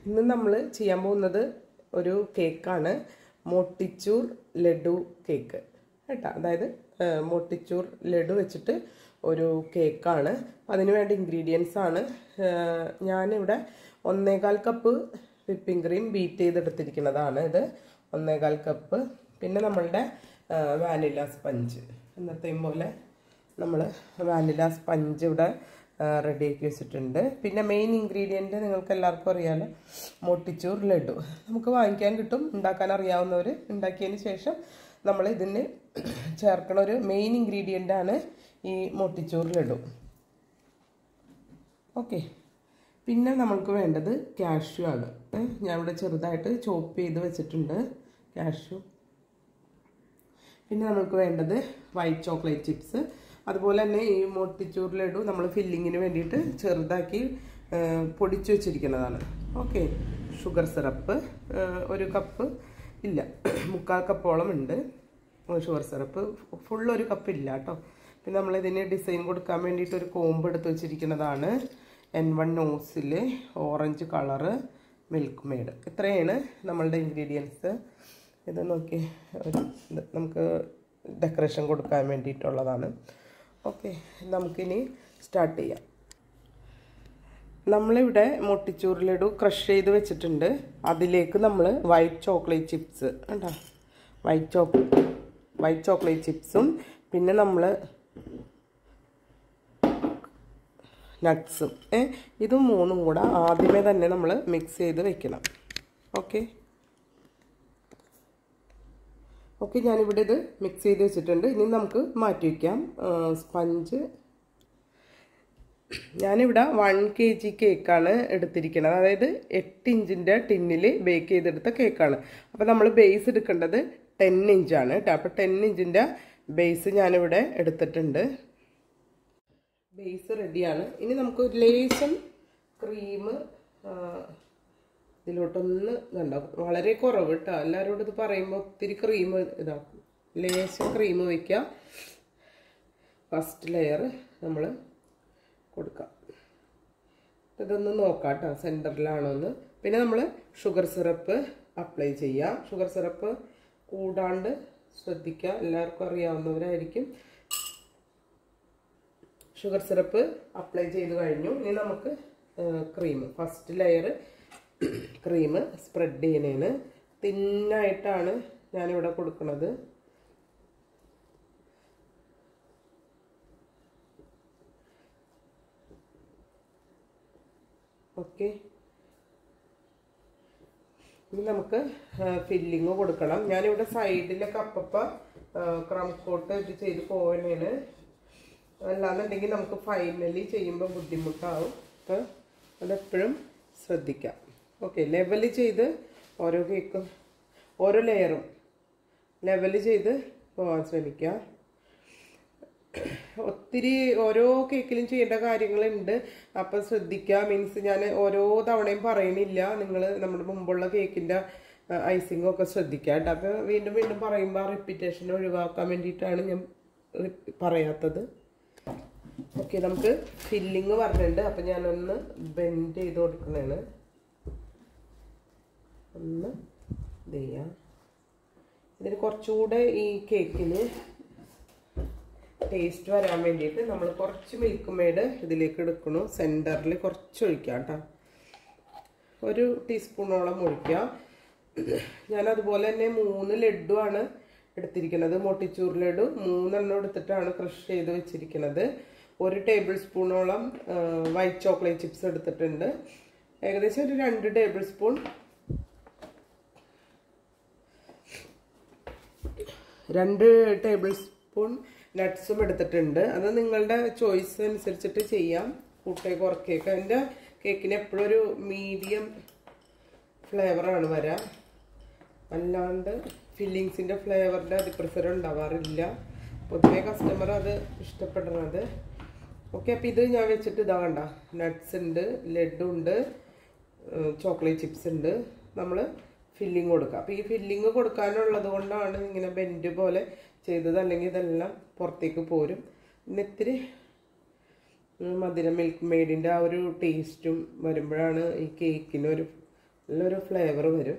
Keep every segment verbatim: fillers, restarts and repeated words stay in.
ഇന്ന് നമ്മൾ ചെയ്യാൻ പോകുന്നത് ഒരു കേക്കാണ്, മോട്ടിച്ചൂർ ലഡു കേക്ക് കേട്ടോ. അതായത് മോട്ടിച്ചൂർ ലഡു വെച്ചിട്ട് ഒരു കേക്കാണ്. അതിന് വേണ്ട ഇൻഗ്രീഡിയൻസ് ആണ്, ഞാനിവിടെ ഒന്നേകാൽ കപ്പ് വിപ്പിംഗ് ക്രീം ബീറ്റ് ചെയ്തെടുത്തിരിക്കുന്നതാണ് ഇത്, ഒന്നേകാൽ കപ്പ്. പിന്നെ നമ്മളുടെ വാനില സ്പഞ്ച്, എന്നത്തെയും പോലെ നമ്മൾ വാനില സ്പഞ്ച് ഇവിടെ റെഡിയാക്കി വെച്ചിട്ടുണ്ട്. പിന്നെ മെയിൻ ഇൻഗ്രീഡിയൻറ്റ് നിങ്ങൾക്ക് എല്ലാവർക്കും അറിയാമല്ലോ, മോട്ടിച്ചൂർ ലഡു നമുക്ക് വാങ്ങിക്കാൻ കിട്ടും. ഉണ്ടാക്കാൻ അറിയാവുന്നവർ ഉണ്ടാക്കിയതിന് ശേഷം നമ്മൾ ഇതിന് ചേർക്കണ ഒരു മെയിൻ ഇൻഗ്രീഡിയൻ്റാണ് ഈ മോട്ടിച്ചൂർ ലഡു. ഓക്കെ, പിന്നെ നമ്മൾക്ക് വേണ്ടത് കാഷ്യൂ ആണ്. ഞാൻ ഇവിടെ ചെറുതായിട്ട് ചോപ്പ് ചെയ്ത് വെച്ചിട്ടുണ്ട് കാഷ്യൂ. പിന്നെ നമുക്ക് വേണ്ടത് വൈറ്റ് ചോക്ലേറ്റ് ചിപ്സ്. അതുപോലെ തന്നെ ഈ മോട്ടിച്ചൂർ ലഡു നമ്മൾ ഫില്ലിങ്ങിന് വേണ്ടിയിട്ട് ചെറുതാക്കി പൊടിച്ചു വെച്ചിരിക്കുന്നതാണ്. ഓക്കെ, ഷുഗർ സിറപ്പ് ഒരു കപ്പ് ഇല്ല, മുക്കാൽ കപ്പോളം ഉണ്ട് ഷുഗർ സിറപ്പ്, ഫുള്ളൊരു കപ്പ് ഇല്ല കേട്ടോ. പിന്നെ നമ്മളിതിന് ഡിസൈൻ കൊടുക്കാൻ വേണ്ടിയിട്ട് ഒരു കോമ്പ് എടുത്ത് വെച്ചിരിക്കുന്നതാണ്. N one nozzle orange colour Milkmaid. ഇത്രയാണ് നമ്മളുടെ ഇൻഗ്രീഡിയൻസ്. ഇത് നോക്കി, ഒരു നമുക്ക് ഡെക്കറേഷൻ കൊടുക്കാൻ വേണ്ടിയിട്ടുള്ളതാണ്. ഓക്കെ, നമുക്കിനി സ്റ്റാർട്ട് ചെയ്യാം. നമ്മളിവിടെ മോട്ടിച്ചൂർ ലഡു ക്രഷ് ചെയ്ത് വെച്ചിട്ടുണ്ട്. അതിലേക്ക് നമ്മൾ വൈറ്റ് ചോക്ലേറ്റ് ചിപ്സ് കണ്ടോ, വൈറ്റ് ചോക്ലേ വൈറ്റ് ചോക്ലേറ്റ് ചിപ്സും പിന്നെ നമ്മൾ നട്ട്സും ഇത് മൂന്നും കൂടെ ആദ്യമേ തന്നെ നമ്മൾ മിക്സ് ചെയ്ത് വെക്കണം. ഓക്കെ ഓക്കെ ഞാനിവിടെ ഇത് മിക്സ് ചെയ്ത് വെച്ചിട്ടുണ്ട്. ഇനി നമുക്ക് മാറ്റി വയ്ക്കാം. സ്പഞ്ച് ഞാനിവിടെ വൺ കെ ജി കേക്കാണ് എടുത്തിരിക്കുന്നത്. അതായത് എട്ട് ഇഞ്ചിൻ്റെ ടിന്നിൽ ബേക്ക് ചെയ്തെടുത്ത കേക്കാണ്. അപ്പോൾ നമ്മൾ ബേസ് എടുക്കേണ്ടത് ടെൻ ഇഞ്ചാണ് കേട്ടോ. അപ്പോൾ ടെൻ ഇഞ്ചിൻ്റെ ബേസ് ഞാനിവിടെ എടുത്തിട്ടുണ്ട്. ബേസ് റെഡിയാണ്. ഇനി നമുക്ക് ലേശം ക്രീം ഇതിലോട്ടൊന്ന് കണ്ടോ, വളരെ കുറവ് കേട്ടോ. എല്ലാവരോടും ഇത് പറയുമ്പോൾ ഒത്തിരി ക്രീം ഇതാക്കും. ലേശം ക്രീം വയ്ക്കുക. ഫസ്റ്റ് ലെയർ നമ്മൾ കൊടുക്കാം. ഇതൊന്ന് നോക്കാം കേട്ടോ സെൻറ്ററിലാണോ എന്ന്. പിന്നെ നമ്മൾ ഷുഗർ സിറപ്പ് അപ്ലൈ ചെയ്യാം. ഷുഗർ സിറപ്പ് കൂടാണ്ട് ശ്രദ്ധിക്കുക, എല്ലാവർക്കും അറിയാവുന്നവരായിരിക്കും. ഷുഗർ സിറപ്പ് അപ്ലൈ ചെയ്ത് കഴിഞ്ഞു. ഇനി നമുക്ക് cream, first layer cream spread ചെയ്യുന്നതിന് തിന്നായിട്ടാണ് ഞാനിവിടെ കൊടുക്കുന്നത്. ഓക്കെ, ഇനി നമുക്ക് ഫില്ലിങ് കൊടുക്കണം. ഞാനിവിടെ സൈഡിലൊക്കെ അപ്പപ്പ ക്രം കോട്ട് ഇത് ചെയ്ത് പോകാനാണ്. അല്ലാന്നുണ്ടെങ്കിൽ നമുക്ക് ഫൈനലി ചെയ്യുമ്പോൾ ബുദ്ധിമുട്ടാവും. അപ്പോൾ അതെപ്പോഴും ശ്രദ്ധിക്കാം. ഓക്കെ, ലെവല് ചെയ്ത് ഓരോ കേക്കും ഓരോ ലെയറും ലെവല് ചെയ്ത് പോകാൻ ശ്രമിക്കുക. ഒത്തിരി ഓരോ കേക്കിലും ചെയ്യേണ്ട കാര്യങ്ങളുണ്ട്. അപ്പം ശ്രദ്ധിക്കുക. മീൻസ് ഞാൻ ഓരോ തവണയും പറയണില്ല, നിങ്ങൾ നമ്മുടെ മുമ്പുള്ള കേക്കിൻ്റെ ഐസിങ്ങും ഒക്കെ ശ്രദ്ധിക്കുക കേട്ടോ. അപ്പോൾ വീണ്ടും വീണ്ടും പറയുമ്പോൾ ആ റിപ്പീറ്റേഷൻ ഒഴിവാക്കാൻ വേണ്ടിയിട്ടാണ് ഞാൻ പറയാത്തത്. ഓക്കെ, നമുക്ക് ഫില്ലിങ് പറഞ്ഞിട്ടുണ്ട്. അപ്പം ഞാനൊന്ന് ബെൻഡ് ചെയ്ത് കൊടുക്കുന്നതാണ്. ഒന്ന് ഇത് ചെയ്യാം. ഇതിന് കുറച്ചുകൂടെ ഈ കേക്കിന് ടേസ്റ്റ് വരാൻ വേണ്ടിയിട്ട് നമ്മൾ കുറച്ച് മിൽക്ക് മെയ്ഡ് ഇതിലേക്ക് എടുക്കണു. സെൻറ്ററിൽ കുറച്ച് ഒഴിക്കാം കേട്ടോ, ഒരു ടീസ്പൂണോളം ഒഴിക്കുക. ഞാനതുപോലെ തന്നെ മൂന്ന് ലഡു ആണ് എടുത്തിരിക്കുന്നത്. മോട്ടിച്ചൂർ ലഡു മൂന്നെണ്ണം എടുത്തിട്ടാണ് ക്രഷ് ചെയ്ത് വെച്ചിരിക്കുന്നത്. ഒരു ടേബിൾ സ്പൂണോളം വൈറ്റ് ചോക്ലേറ്റ് ചിപ്സ് എടുത്തിട്ടുണ്ട്. ഏകദേശം ഒരു രണ്ട് ടേബിൾ സ്പൂൺ രണ്ട് ടേബിൾ സ്പൂൺ നട്ട്സും എടുത്തിട്ടുണ്ട്. അത് നിങ്ങളുടെ ചോയ്സ് അനുസരിച്ചിട്ട് ചെയ്യാം, കൂട്ടേ കുറക്കേക്ക്. എൻ്റെ കേക്കിന് എപ്പോഴും ഒരു മീഡിയം ഫ്ലേവറാണ് വരാം, അല്ലാണ്ട് ഫില്ലിങ്സിൻ്റെ ഫ്ലേവറിൻ്റെ അതിപ്രസരം ഉണ്ടാവാറില്ല. പൊതുവേ കസ്റ്റമർ അത് ഇഷ്ടപ്പെടുന്നത്. ഓക്കെ, അപ്പോൾ ഇത് ഞാൻ വെച്ചിട്ട് ഇതാ കണ്ട, നട്ട്സ് ഉണ്ട്, ലഡു ഉണ്ട്, ചോക്ലേറ്റ് ചിപ്സ് ഉണ്ട്. നമ്മൾ ഫില്ലിങ് കൊടുക്കുക. അപ്പോൾ ഈ ഫില്ലിങ് കൊടുക്കാനുള്ളത് കൊണ്ടാണ് ഇങ്ങനെ ബെൻഡ് പോലെ ചെയ്തത്, അല്ലെങ്കിൽ ഇതെല്ലാം പുറത്തേക്ക് പോരും. പിന്നെ ഇത്തിരി മധുരം മിൽക്ക് മെയ്ഡിൻ്റെ ആ ഒരു ടേസ്റ്റും വരുമ്പോഴാണ് ഈ കേക്കിനൊരു നല്ലൊരു ഫ്ലേവർ വരും.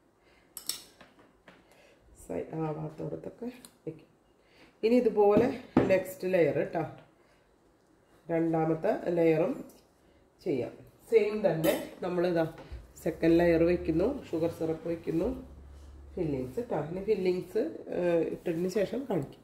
ആവാത്തോടത്തൊക്കെ വയ്ക്കും. ഇനി ഇതുപോലെ നെക്സ്റ്റ് ലെയർ കേട്ടോ, രണ്ടാമത്തെ ലെയറും ചെയ്യാം. സെയിം തന്നെ നമ്മളിതാ സെക്കൻഡ് ലെയർ വയ്ക്കുന്നു, ഷുഗർ സിറപ്പ് വയ്ക്കുന്നു, ഫില്ലിങ്സ് കേട്ടോ. ഇനി ഫില്ലിങ്സ് ഇട്ടതിന് ശേഷം കാണിക്കും.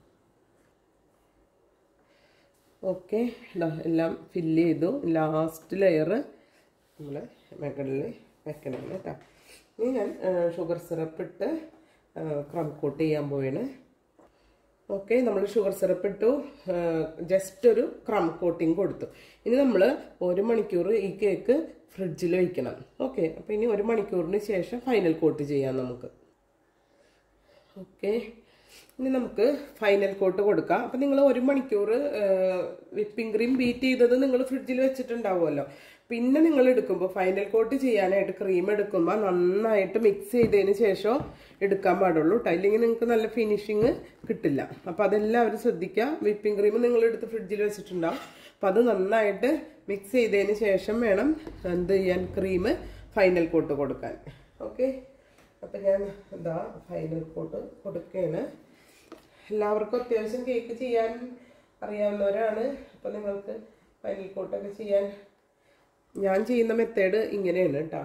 ഓക്കെ, ഇതാ എല്ലാം ഫില്ല് ചെയ്തു. ലാസ്റ്റ് ലെയർ നമ്മൾ മുകളിൽ വെക്കണം കേട്ടോ. ഇനി ഞാൻ ഷുഗർ സിറപ്പ് ഇട്ട് ക്രം കോട്ട് ചെയ്യാൻ പോവാണ്. ഓക്കെ, നമ്മൾ ഷുഗർ സിറപ്പ് ഇട്ടു, ജസ്റ്റ് ഒരു ക്രം കോട്ടിങ് കൊടുത്തു. ഇനി നമ്മൾ ഒരു മണിക്കൂർ ഈ കേക്ക് ഫ്രിഡ്ജിൽ വയ്ക്കണം. ഓക്കെ, അപ്പോൾ ഇനി ഒരു മണിക്കൂറിന് ശേഷം ഫൈനൽ കോട്ട് ചെയ്യാം നമുക്ക്. ഓക്കെ, ഇനി നമുക്ക് ഫൈനൽ കോട്ട് കൊടുക്കാം. അപ്പം നിങ്ങൾ ഒരു മണിക്കൂർ വിപ്പിംഗ് ക്രീം ബീറ്റ് ചെയ്തത് നിങ്ങൾ ഫ്രിഡ്ജിൽ വെച്ചിട്ടുണ്ടാവുമല്ലോ. പിന്നെ നിങ്ങൾ എടുക്കുമ്പോൾ ഫൈനൽ കോട്ട് ചെയ്യാനായിട്ട് ക്രീം എടുക്കുമ്പോൾ നന്നായിട്ട് മിക്സ് ചെയ്തതിന് ശേഷം എടുക്കാൻ പാടുള്ളൂ കേട്ടോ, ഇല്ലെങ്കിൽ നിങ്ങൾക്ക് നല്ല ഫിനിഷിങ് കിട്ടില്ല. അപ്പം അതെല്ലാവരും ശ്രദ്ധിക്കുക. വിപ്പിംഗ് ക്രീം നിങ്ങൾ എടുത്ത് ഫ്രിഡ്ജിൽ വെച്ചിട്ടുണ്ടാവും. അപ്പം അത് നന്നായിട്ട് മിക്സ് ചെയ്തതിന് ശേഷം വേണം എന്ത് ചെയ്യാൻ, ക്രീം ഫൈനൽ കോട്ട് കൊടുക്കാൻ. ഓക്കെ, അപ്പം ഞാൻ എന്താ ഫൈനൽ കോട്ട് കൊടുക്കുകയാണ്. എല്ലാവർക്കും അത്യാവശ്യം കേക്ക് ചെയ്യാൻ അറിയാവുന്നവരാണ്. അപ്പം നിങ്ങൾക്ക് ഫൈനൽ കോട്ടൊക്കെ ചെയ്യാൻ ഞാൻ ചെയ്യുന്ന മെത്തേഡ് ഇങ്ങനെയാണ് കേട്ടോ.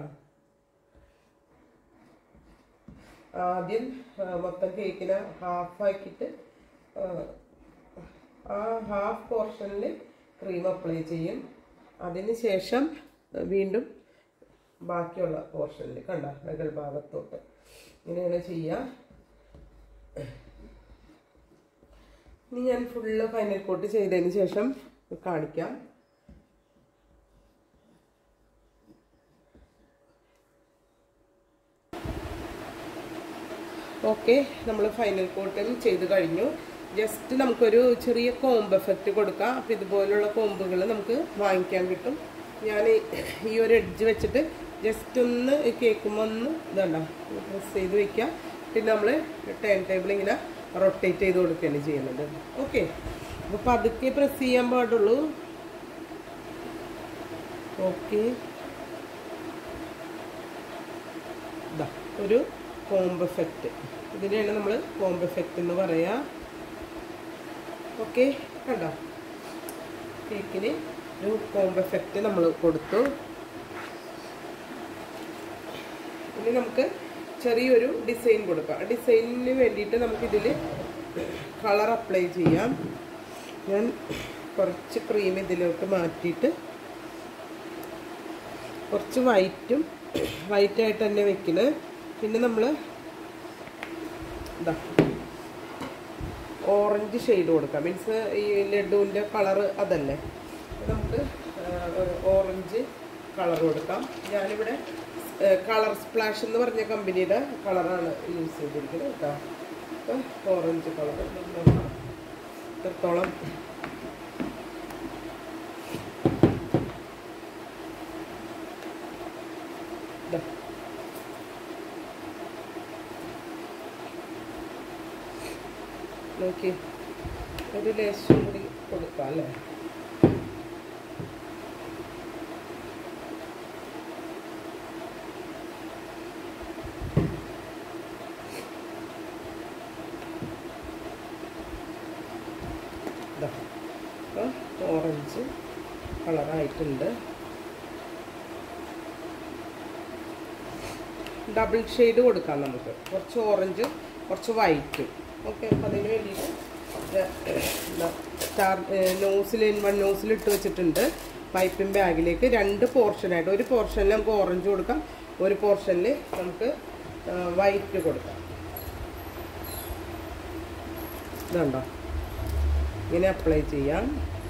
ആദ്യം മൊത്തം കേക്കിനെ ഹാഫ് ആക്കിയിട്ട് ആ ഹാഫ് പോർഷനിൽ ക്രീം അപ്ലൈ ചെയ്യും. അതിന് ശേഷം വീണ്ടും ബാക്കിയുള്ള പോർഷനിൽ കണ്ട മുകൾ ഭാഗത്തോട്ട് ഇങ്ങനെയാണ് ചെയ്യുക. ഇനി ഞാൻ ഫുള്ള് ഫൈനൽ കോട്ട് ചെയ്തതിന് ശേഷം കാണിക്കാം. ഓക്കെ, നമ്മൾ ഫൈനൽ കോട്ടും ചെയ്ത് കഴിഞ്ഞു. ജസ്റ്റ് നമുക്കൊരു ചെറിയ കോംബ് എഫക്റ്റ് കൊടുക്കാം. അപ്പം ഇതുപോലുള്ള കോമ്പുകൾ നമുക്ക് വാങ്ങിക്കാൻ കിട്ടും. ഞാൻ ഈ ഒരു എഡ്ജ് വെച്ചിട്ട് ജസ്റ്റ് ഒന്ന് കേൾക്കുമ്പോൾ ഒന്ന് ഇതുണ്ട പ്രസ് ചെയ്ത് വയ്ക്കുക. പിന്നെ നമ്മൾ ടേൺ ടേബിൾ ഇങ്ങനെ റൊട്ടേറ്റ് ചെയ്ത് കൊടുക്കുകയാണ് ചെയ്യുന്നത്. ഓക്കെ, അപ്പോൾ പതുക്കെ പ്രസ് ചെയ്യാൻ പാടുള്ളൂ. ഓക്കെ, ഇതാ ഒരു കോംബ് എഫക്റ്റ്, ഇതിനെയാണ് നമ്മൾ കോംബ് എഫക്റ്റ് എന്ന് പറയാ. ഓക്കെ, കണ്ടോ കേക്കിന് ഒരു കോംബ് എഫക്റ്റ് നമ്മൾ കൊടുത്തു. ഇനി നമുക്ക് ചെറിയൊരു ഡിസൈൻ കൊടുക്കാം. ഡിസൈനിന് വേണ്ടിയിട്ട് നമുക്കിതിൽ കളർ അപ്ലൈ ചെയ്യാം. ഞാൻ കുറച്ച് ക്രീം ഇതിലോട്ട് മാറ്റിയിട്ട് കുറച്ച് വൈറ്റും വൈറ്റായിട്ട് തന്നെ വെക്കുന്നത്. പിന്നെ നമ്മൾ ഇതാ ഓറഞ്ച് ഷെയ്ഡ് കൊടുക്കാം. മീൻസ് ഈ ലഡുവിൻ്റെ കളറ് അതല്ലേ, നമുക്ക് ഓറഞ്ച് കളർ കൊടുക്കാം. ഞാനിവിടെ കളർ സ്പ്ലാഷ് എന്ന് പറഞ്ഞ കമ്പനിയുടെ കളറാണ് യൂസ് ചെയ്തിരിക്കുന്നത് കേട്ടോ. അപ്പോൾ ഓറഞ്ച് കളർ എത്രത്തോളം നോക്കി ഒരു ലേശം കൂടി കൊടുക്കാം അല്ലേ. ഓറഞ്ച് കളറായിട്ടുണ്ട്. ഡബിൾ ഷെയ്ഡ് കൊടുക്കാം നമുക്ക്, കുറച്ച് ഓറഞ്ചും കുറച്ച് വൈറ്റും. ഓക്കെ, അപ്പം അതിന് വേണ്ടിയിട്ട് സ്റ്റാർ നോസിൽ വൺ നോസിൽ ഇട്ട് വെച്ചിട്ടുണ്ട്. പൈപ്പിംഗ് ബാഗിലേക്ക് രണ്ട് പോർഷനായിട്ട്, ഒരു പോർഷനിൽ നമുക്ക് ഓറഞ്ച് കൊടുക്കാം, ഒരു പോർഷനിൽ നമുക്ക് വൈറ്റ് കൊടുക്കാം. ഇതുണ്ടോ, ഇങ്ങനെ അപ്ലൈ ചെയ്യാം.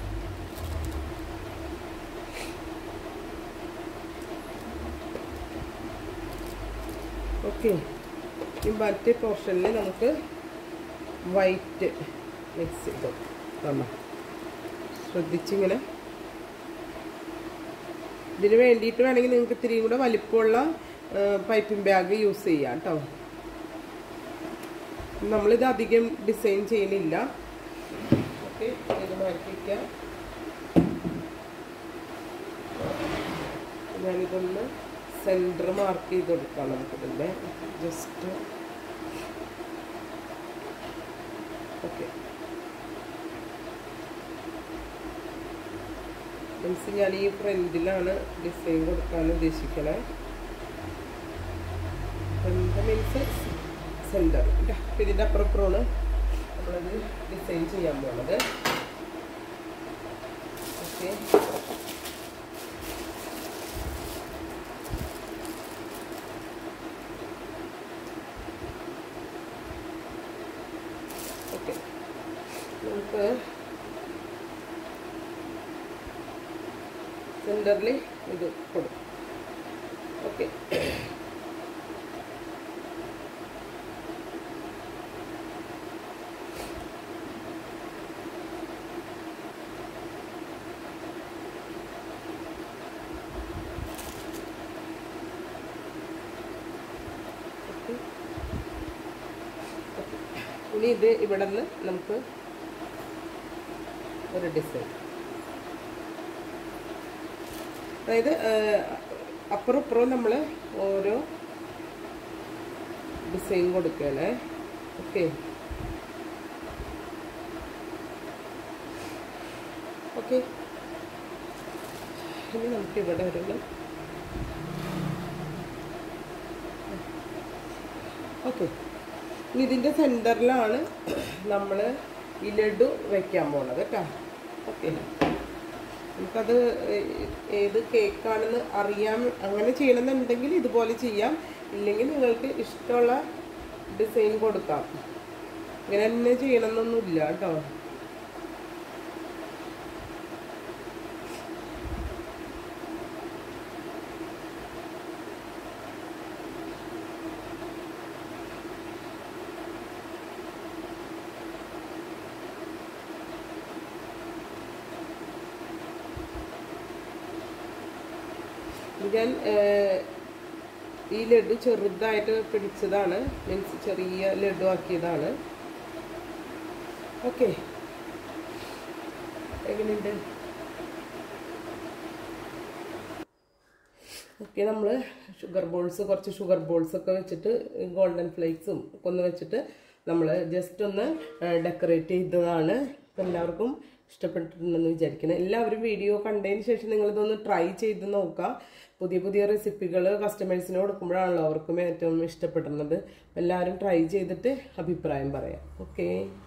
ഓക്കെ, ഈ മറ്റേ പോർഷനിൽ നമുക്ക് വൈറ്റ് മിക്സ് ചെയ്തു തന്നോ, ശ്രദ്ധിച്ചിങ്ങനെ. ഇതിന് വേണ്ടിയിട്ട് വേണമെങ്കിൽ നിങ്ങൾക്ക് ഇത്തിരിയും കൂടെ വലിപ്പമുള്ള പൈപ്പിംഗ് ബാഗ് യൂസ് ചെയ്യാം കേട്ടോ. നമ്മളിത് അധികം ഡിസൈൻ ചെയ്യണില്ല. ഓക്കെ, ഇത് മാറ്റി വയ്ക്കാം. ഞാനിതൊന്ന് സെൻറ്റർ മാർക്ക് ചെയ്ത് കൊടുക്കാം നമുക്കിതിൻ്റെ ജസ്റ്റ്. ഓക്കെ, മീൻസ് ഞാൻ ഈ ഫ്രണ്ടിലാണ് ഡിസൈൻ കൊടുക്കാൻ ഉദ്ദേശിക്കണേ. Front means centre. ഇതിൻ്റെ അപ്പുറപ്പുറമാണ് നമ്മളത് ഡിസൈൻ ചെയ്യാൻ പോകുന്നത്. ഓക്കെ, ഓക്കെ നമുക്ക് സെൻറ്ററിൽ ഇത് കൊടുക്കും. ഓക്കെ, ഇനി ഇത് ഇവിടെ നിന്ന് നമുക്ക് ഒരു ഡിസൈൻ, അതായത് അപ്പുറം ഇപ്പുറം നമ്മൾ ഓരോ ഡിസൈൻ കൊടുക്കുകയാണ്. ഓക്കെ, ഓക്കെ ഇനി നമുക്ക് ഇവിടെ ഒരു ഓക്കെ ഇനി ഇതിൻ്റെ സെൻറ്ററിലാണ് നമ്മൾ ഈ ലഡു വയ്ക്കാൻ പോണത് കേട്ടോ. ഓക്കെ, നമുക്കത് ഏത് കേക്കാണെന്ന് അറിയാൻ അങ്ങനെ ചെയ്യണമെന്നുണ്ടെങ്കിൽ ഇതുപോലെ ചെയ്യാം, ഇല്ലെങ്കിൽ നിങ്ങൾക്ക് ഇഷ്ടമുള്ള ഡിസൈൻ കൊടുക്കാം. ഇങ്ങനെ തന്നെ ചെയ്യണമെന്നൊന്നുമില്ല കേട്ടോ. ഞാൻ ഈ ലഡു ചെറുതായിട്ട് പിടിച്ചതാണ്, മീൻസ് ചെറിയ ലഡു ആക്കിയതാണ്. ഓക്കെ, എങ്ങനെയുണ്ട്? ഓക്കെ, നമ്മൾ ഷുഗർ ബോൾസ് കുറച്ച് ഷുഗർ ബോൾസൊക്കെ വെച്ചിട്ട് ഗോൾഡൻ ഫ്ലേക്സും ഒക്കെ ഒന്ന് വെച്ചിട്ട് നമ്മൾ ജസ്റ്റ് ഒന്ന് ഡെക്കറേറ്റ് ചെയ്തതാണ്. എല്ലാവർക്കും ഇഷ്ടപ്പെട്ടിട്ടുണ്ടെന്ന് വിചാരിക്കുന്നത്. എല്ലാവരും വീഡിയോ കണ്ടതിന് ശേഷം നിങ്ങളിതൊന്ന് ട്രൈ ചെയ്ത് നോക്കുക. പുതിയ പുതിയ റെസിപ്പികൾ കസ്റ്റമേഴ്സിന് കൊടുക്കുമ്പോഴാണല്ലോ അവർക്കും ഏറ്റവും ഇഷ്ടപ്പെടുന്നത്. എല്ലാവരും ട്രൈ ചെയ്തിട്ട് അഭിപ്രായം പറയാം. ഓക്കെ.